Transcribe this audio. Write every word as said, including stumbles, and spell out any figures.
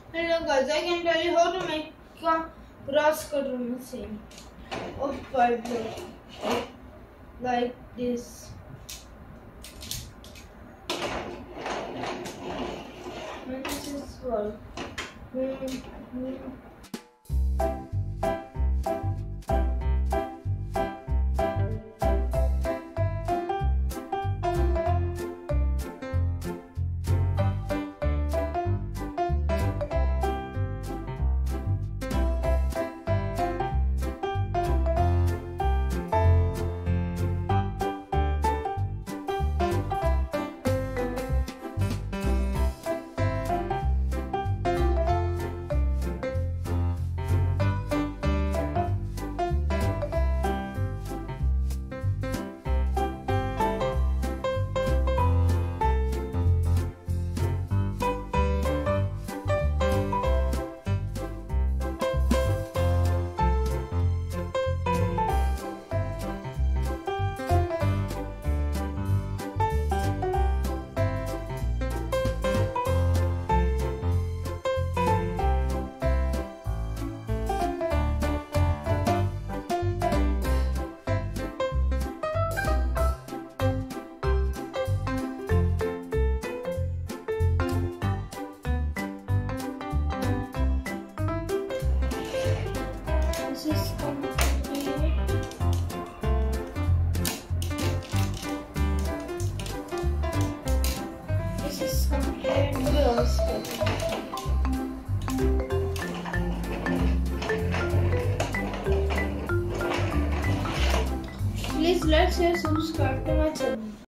Hello guys, I can tell you how to make a grass cutter machine of plywood like this. And this is wall. This is complete. This is complete grass cutter. Please like, share, subscribe to my channel.